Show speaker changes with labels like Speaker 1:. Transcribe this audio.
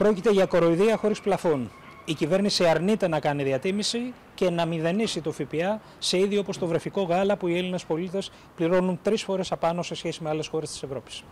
Speaker 1: Πρόκειται για κοροϊδία χωρίς πλαφόν. Η κυβέρνηση αρνείται να κάνει διατίμηση και να μηδενίσει το ΦΠΑ σε είδη όπως το βρεφικό γάλα που οι Έλληνες πολίτες πληρώνουν 3 φορές απάνω σε σχέση με άλλες χώρες της Ευρώπης.